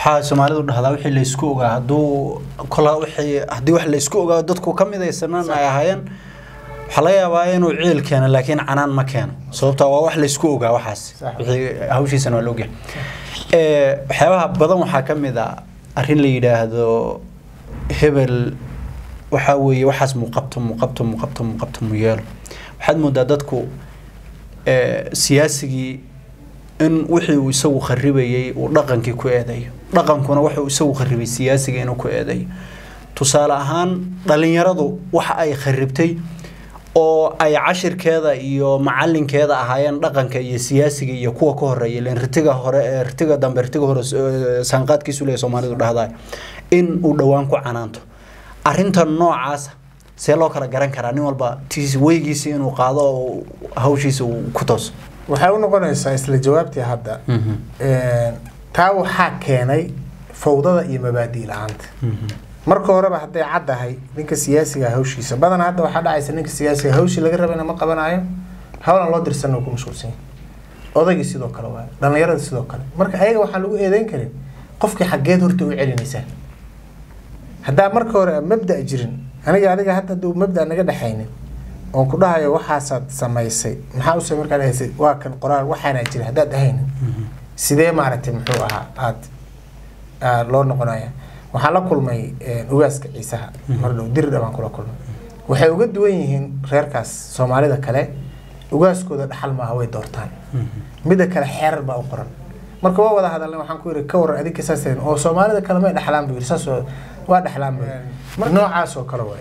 waxaa Soomaalidu dhahdaa wixii la isku ogaa haduu kala wixii hadii wax la isku ogaa dadku kamidaysanaan ay ahaayeen waxa laga yaabaa inuu ciil keeno laakiin canaan ma keeno sababtoo waa wax la isku ogaa waxaas wixii hawshiisana waa looga waxyaabaha badan waxa kamid ah arrin la yiraahdo hebel waxa weeye waxaas muuqabto muyeelo waxaad moodaa dadku siyaasigii in wixii uu isagu kharibayay uu dhaqankii ku eedayo dhaqankuna wuxuu isagu kharibay siyaasiga inuu ku eedayo tusaale ahaan dhalinyaradu waxa ay kharibtay oo ay cashirkeeda iyo macalinkeeda ahaayeen dhaqanka iyo siyaasiga iyo kuwa ka horeeyay leen ritiga dambe sanqaadkiisu leeyahay Soomaalidu dhahdaa in uu dhawaan ku canaanto arrinta noocaas see loo kala garan karaa nin walba weygiisa inuu qaado oo hawshiisa ku toos waxay u noqonaysaa isla jawaabtii hadda taa waxaa keenay fawdada iyo mabaadi' la'aanta marka horeba haday cadahay ninka siyaasiga hawshiisa badan hadda waxa dhacaysa ninka siyaasiga hawshi laga rabay ma qabanayo hawlan loo dirsan ku mashquulsan odayga sidoo kale waa dhalinyarada sidoo kale marka ayaga waxa lagu eedeyn karin qofkii xageed horta u celinaysa hadda marka hore mabda jirin aniga adiga hadda duu mabda naga dhaxaynin oo ku dhahayo waxaasad samaysay maxaa u soo markaa haysay waa kan qoraal waxaana jira hadaad ahayn sidee maaragtay muxuu ahaa aad loo noqonayaa waxaa la kulmay ugaaska ciisaha mar dhow dir dhamaan kula kulmay waxay uga duwan yihiin reerkaas Soomaalida kale ugaaskooda dhaxal ma way doortaan mid kale xeerar baa u qoran marka waa wada hadalna waxaan ku yiri ka waran adinka saaseen oo Soomaalida kale ma dhaxlaan buu saasoo waa dhaxlaan marka noocaas oo kale way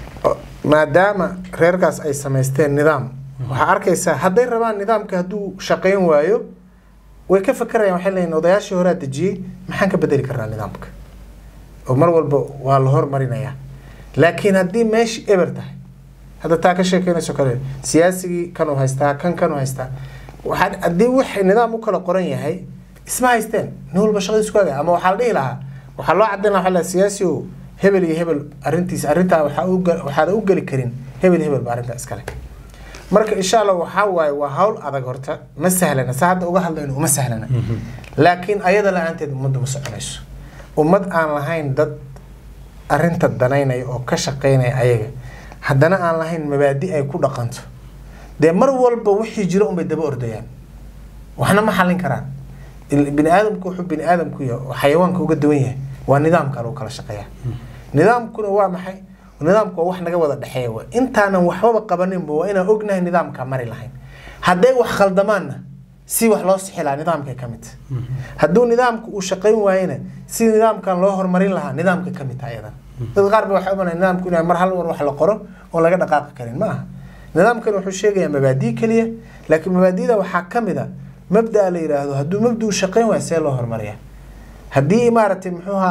maadaama reerkaas ay sameysteen nidaam waxa arkaysaa haday rabaan nidaamka haduu shaqeyn waayo way ka fakarayaan waxay leeyihiin odayaashii hore dajiyay maxaan ka bedeli karnaa nidaamka oo mar walba waa la hormarinayaa laakiin hadii meesh eber tahay hada taa ka sheekeynayso kale siyaasigii kanu haystaa kanu haystaa waxa hadii wax nidaam u kala qoran yahay isma haysteen nin walba shaqadiisu kaaga ama waxa la dhihi lahaa waxa loo cadeyn lahaa la siyaasiyo hebel iyo hebel arinta waxa u gali karin hebel ba arinta iskale marka insha Allah waxa waay waa hawl adag horta ma sahlana saada uga hadlayno uma sahlana laakiin ayada la'aanteed ummadda ma soconayso ummad aan lahayn dad arinta danaynay oo ka shaqeynay ayaga haddana aan lahayn mabaadi' ay ku dhaqanto de mar walba wixii jiro bay daba ordayaan waxna ma xalin karaan bini aadamku wuxuu bini aadamku yahay xayawaanka uga duwan yahay waa nidaamka loo kala shaqeeyaa nidaamkuna waa maxay nidaamku wax naga wada dhaxeeyo intaanan waxba qabanin waa inaan ognahay nidaamka mari lahayn haday wax khaldamaana si wax loo sixilaa nidaamka kamid haduu nidaamku uu shaqeyn waayna si nidaamkan loo hormarin lahaa nidaamka kamid ayadan dad qaar ba waxa u banaan nidaamku inay mar hal war wax la qoro oo laga dhaqaaqi karin ma aha nidaamkan wuxuu sheegayaa mabaadi' kaliya laakiin mabaadi'da waxa kamid ah mabda la yiraahdo haduu mabda uu shaqeyn waayo see loo hormariyaa hadii imaarati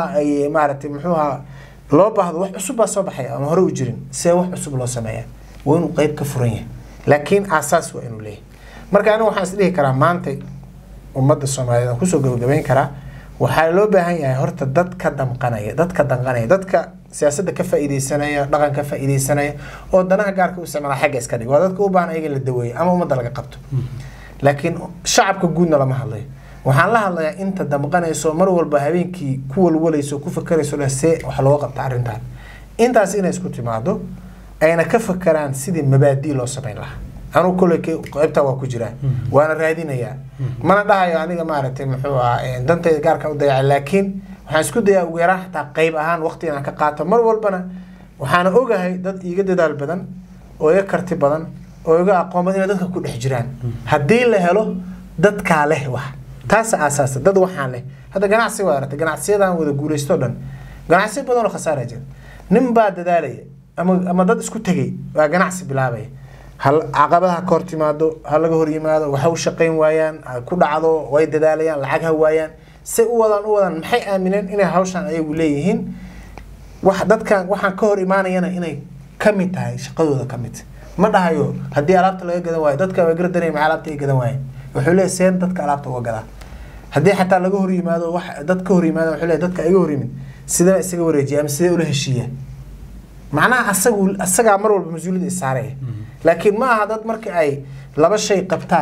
muxuuha loo baahdo wax cusub baa soo baxay ama hore u jirin see wax cusub loo sameeyaa waa inuu qayb ka furan yahay laakiin asaas waa inuu leeyahay marka anigu waxaan is dhihi karaa maanta ummadda Soomaaliyeed ku soo gabagabeyn karaa waxa loo baahan yahay horta dadka danqanaya dadka siyaasadda ka faa'iideysanaya dhaqan ka faa'iideysanaya oo danaha gaarka u isticmaala xagga iska dhig waa dadka u baahan ayaga la daweeyo ama ummadda laga qabto laakiin shacabka guudna lama hadlayo waxaan la hadlayaa inta damqanayso mar walba habeenkii ku walwalayso ku fakarayso see wax loo qabta arintan intaas inay isku timaado ayna ka fakaraan sidii mabaadi' loo sameyn lahaa anu kulay qaybta waa ku jira waana raadinayaa mana dhahayo aniga maaragtay muxuu ahaa dantayda gaarka u dayacay laakiin waxaan isku dayaa ugu yaraan xataa qayb ahaan waqti inaan ka qaato mar walbana waxaan ogahay dad iiga dadaal badan oo iga karti badan oo iga aqoon badan inay dadka ku dhex jiraan haddii la helo dadka leh wax taas asaas dad waxaan leh hada ganacsi waa aragtay ganacsiyadan wada guuleysto dhan ganacsi badan oo khasaare jira nin baa dadaalay ama dad isku tagay waa ganacsi bilaabay hal caqabadaha ka hortimaado hal laga hor yimaado waxa uu shaqeyn waayaan ku dhacdo way dadaalayaan lacag ha waayaan si u wadan maxay aamineen inay hawshan ayagu leeyihiin wax dadkan waxaan ka hor imaanayana inay kamid tahay shaqadooda kamid ma dhahayo hadii alaabta laga gadan waayo dadka way gardanayaan alaabta ay gadan waayeen wuxuu leeyahay seen dadka alaabta uga gadaa hadii xataa laga hor yimaado wax dadka hor yimaado wuxuu leeyahay dadka ay hor yimin sida isaga wareejiya ama sida ula heshiiya macnaha asaga mar walba mas'uuliyad saaray laakiin ma aha dad markii ay laba shay qabtaan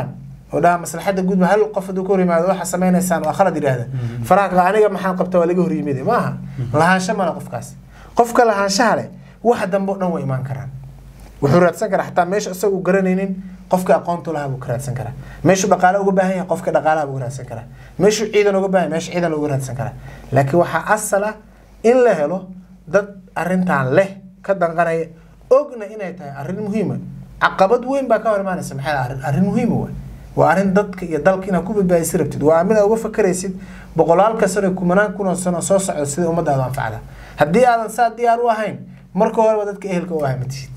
وده مصلحة جود بهل قف دكوري ما دوحة سمين إنسان وأخلد هذا فراك عنيق محن قبته ولا جهري ميدي ماها لها شمال قف كاس قف لها شهله واحد دم بقنا وإيمان كران وحرات سكر حتى مش أسوق قرنين قف أقانته لها بكرات سكر مش بقالة وجبهه قف دقالة بكرات سكر مش عيدا وجبهه مش عيدا وجبهه سكر لكن وح أصله إلا هلو ده أرنتان له كده قناة أجن إنها أرن مهمة عقبات وين بكار ما نسمع أرن مهمة وأرن ضدك يدلك إنها كوب بيسربتد وعمل أو فكر يسد بقولال كسر كمنان كنا سنة صوص على سيد أمد هذا فعله هدي هذا ساد دي أروحين مركو هو ضدك إيه الكواهم تشيد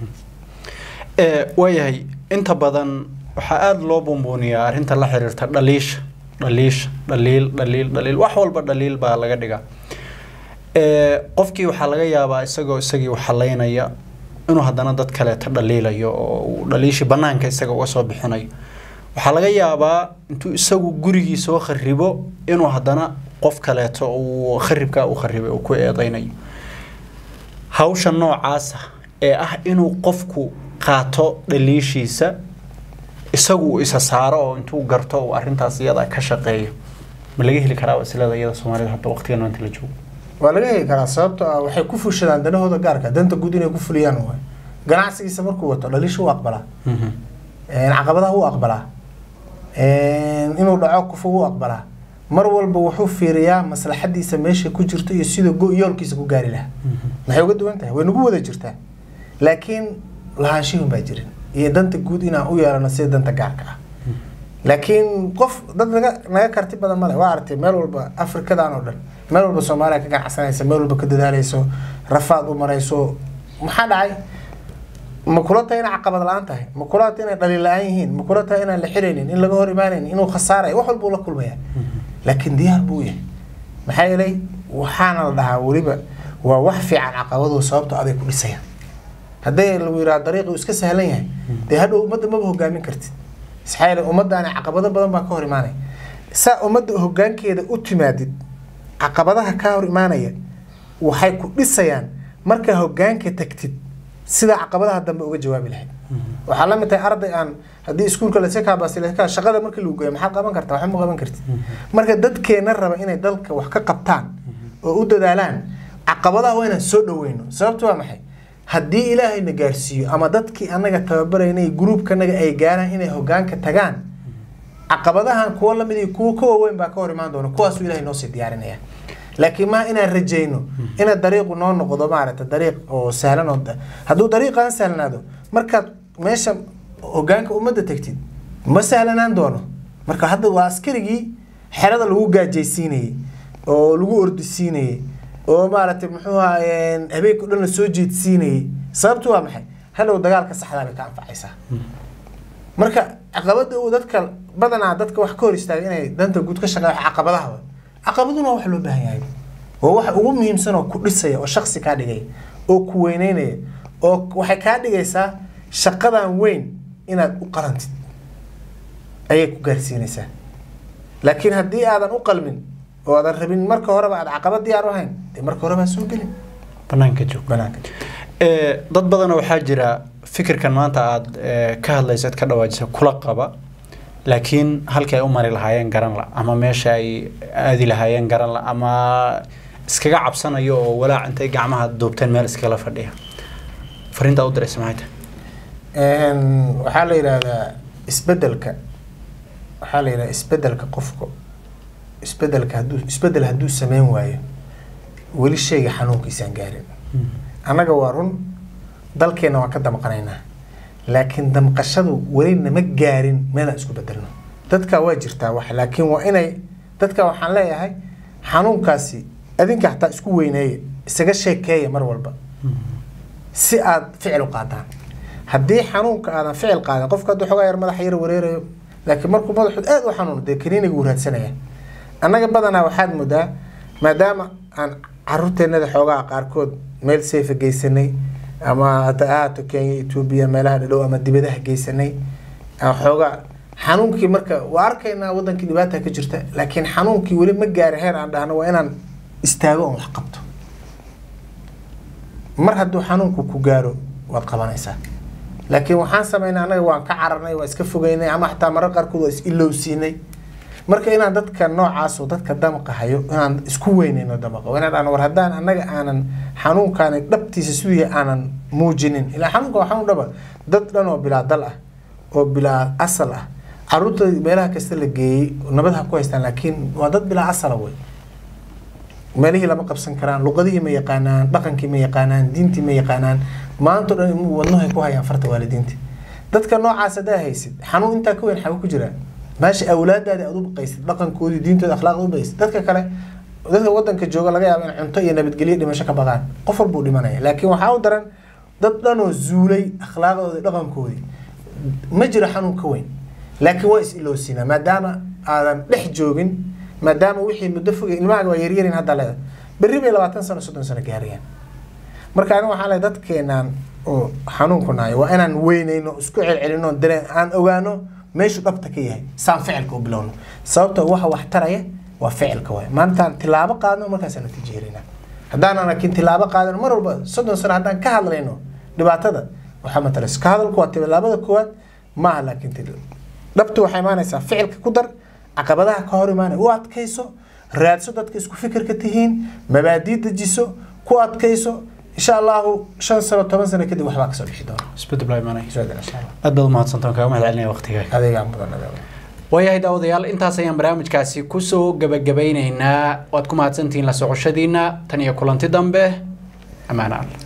وياي أنت بدن وحقاد لو بومبونيا أنت الله حررت دليل وحول بدليل بالله قديقة qofkii waxa laga yaabaa isagii waxa leynaya inuu hadana dad kale ta dhaliilayo oo dhaliishi banaanka isaga uga soo bixinayo waxa laga yaabaa intuu isagu gurigii soo kharibo inuu hadana qof kale oo kharibka u kharibay oo ku eedaynayo hawsha noocaas ah inuu qofku qaato dhaliishiisa isagu isa saaro oo intuu garto oo arintaas iyada ka shaqeeyo ma laga heli karaa wasilada iyada Soomaaliyeed hadda waqtigan inta la joogo ولا جاي كلا صابت وحيكون في الشدان ده هو ده جارك ده أنت جودين يكون فليان هو جناح سيجي سمر قوته لا ليش هو أقبله عقبته هو أقبله إنه دعاء كفو أقبله مرول بوحوف في رياء مثلا حد يسميش كجرت يسيد جو يول كيس جو جاري له ما هو قدو أنت ونجوه ده جرته لكن لها شيء باجرين ده أنت جودين أو يا أنا سيد أنت جارك لكن قف ده نجا كرتي بدل ما له وعرتي مرول بأفريقيا ده نودل مالو بسوماليا كان حسنايسو مالو بكدداليسو رفاض ومريسو maxaa dhacay makulata in caqabad la'aan tahay makulata in dhaliil la'aan yihiin makulata in la xireenin in laga hor imaanin inuu khasaaray wax walba la kulmaya laakiin diyaar buu yahay maxay ilay waxaana la dhahaa waliba waa wax fiican caqabadu sababtoo aday ku dhisayaan haday la wiiraa dariiqo iska sahlan yahay de hadhow ummadda ma hogaamin kartid isxaayl ummadda aan caqabado badan ba ka hor imaanay saa ummadda hoggaankeeda u timaadid caqabadaha ka hor imaanaya waxay ku dhisayaan marka hoggaanka tagtid sida caqabadaha dambe uga jawaabi lahayd waxa la mid tahay arday aan hadii iskuulka la seeka baasileeka shaqada marka lagu geeyo maxaa qaban kartaa waxa ma qaban kartid marka dadkeena raba inay dalka wax ka qabtaan oo u dadaalaan caqabadaha wayna soo dhaweyno sababtu waa maxay hadii ilaahay na gaarsiiyo ama dadkii anaga tababareynay groupkanaga ay gaaraan inay hoggaanka tagaan caqabadahan kuwa la mid ah kuwa ka weyn baa ka hor imaan doona kuwaas ilaahay noo sii diyaarinaya laakiin ma ina rajayno ina dariiqu noo noqdo maarata dariiq oo sahlan oo haduu dariiqan sahlanaado marka meesha hoggaanka ummadda tagtid ma sahlanaan doono marka hadda waa askarigi xerada lagu gaajaysiinay oo lagu ordisiinay oo maarata muxuu ahaayeen habeenku dhan la soo jeedsiinay sababtu waa maxay halow dagaalka saxda ah ka anfacaysa marka caqabada uu dadka badanaa dadka wax ka hor istaagay inay danta guud ka shaqeeyo caqabadaha caqabaduna wax loo baahan yahay oo wax ugu muhiimsan oo ku dhisaya oo shakhsi ka dhigay oo ku weyneynaya oo waxay ka dhigaysaa shaqadan weyn inaad u qarantid ayay ku gaarsiinaysaa laakiin haddii aadan u qalmin oo aadan rabin marka horeba aad caqabad diyaar u ahayn dee marka horeba soo gelin banaanka joog dad badan waxaa jira fikirkan maanta aad ka hadlaysad ka dhawaajisay kula qaba laakiin halkay u mari lahaayeen garan la ama meesha ay aadi lahaayeen garan la ama iskaga cabsanayo oo walaac intay gacmaha doobteen meel iskala fadhiya fariinta u diray samaayta waxaa la yiraahdaa isbedelka qofka isbedel hadduu sameyn waayo weli shayga xanuunkiisaan gaarin annaga waa run dalkeena waan ka damqanaynaa laakiin damqashadu weli nama gaarin meelaan isku bedelno dadka waa jirtaa wax laakiin waa inay dadka waxaan leeyahay xanuunkaasi adinka xataa isku weyneeye isaga sheekeeya mar walba si aad ficil u qaadaan haddii xanuunka aadan ficil qaadan qofka hadduu xogaa yar madaxa yar wareerayo laakiin markuu madaxu aad u xanuuno dee kaniiniga wuu raadsanaya annaga badanaa waxaad moodaa maadaama aan caruurteennada xoogaa qaarkood meel seefa geysanay ama hadda ahaato Kenya Ethiopia meelaha dhow ama dibadaha geysanay xoogaa xanuunkii marka waa arkaynaa wadankii dhibaato ka jirta laakiin xanuunkii weli ma gaarin heer aan dhahno waa inaan istaago oo wax qabto mar hadduu xanuunku ku gaaro waad qabanaysaa laakiin waxaan sameynay anaga waan ka cararnay waa iska fogeynay ama xataa marar qaarkood waa is ilowsiinay marka inaan dadka noocaas oo dadka damqa hayo inaan isku weynayno damqa inaan war hadaan anaga aanan xanuunkaan dhabtiisa sidii aanan muujinin ila xanuunka waxaan u dhaba dad dhan oo bilaa dal ah oo bilaa asal ah caruurta meelaha kasta la geeyay nabad ha ku haystaan laakiin waa dad bilaa asal ah way meelihii lama qabsan karaan luqadihii ma yaqaanaan dhaqankii ma yaqaanaan diintii ma yaqaanaan maanta dhan wadnahay ku hayaan farta waalidiinta dadka noocaas hadaa haysid xanuun intaa ka weyn xagu ku jira meesha awlaadaada aad u baqaysid dhaqankoodii diintooda akhlaaqda u baqaysid dadka kale dadka wadanka jooga laga yaabo in cunto iyo nabadgelyo dhimasho ka baqaan qof walba uu dhimanaya laakiin waxaa u daran dad dhan oo zuulay akhlaaqdooda dhaqankoodii ma jiro xanuun ka weyn laakiin waa is ilowsiinaa maadaama aadan dhex joogin maadaama wixii muddo fogay ilmahaaga waa yaryarin hadda leeda berri bay 20 sano 30 sano gaarayaan marka aniga waxaan leeyahay dadkeenaan oo xanuunku naay waa inaan weynayno isku celcelino dareen aan ogaano meeshu dhabta ka yahay saan ficilka u bilowno sababtoo waxa wax taraya waa ficilka way maanta tilaabo qaadno markaas aan tijeerina hadaan anakin tilaabo qaadano mar walba 30 sano hadaan ka hadlayno dhibaatada waxa matalas ka hadalku waa tilaabada koowaad ma laakiin dhabtu waxay maanaysaa ficilka ku dar caqabadaha ka hor imaanay u adkayso raadso dadka isku fikirka tihiin mabaadi'da dejiso ku adkayso insha Allah 5 sano 10 sano kadib waxba ka soo bixi doona isbedel baa imaanay aad ma hadsantaan kaaga mahadcelinaya waqtigaaga adeega mudan wayahay daawadayaal intaas ayaan barnaamijkaasi ku soo gabagabaynaynaa waad ku mahadsantihiin la socoshadiina tan iyo kulanti dambe amaana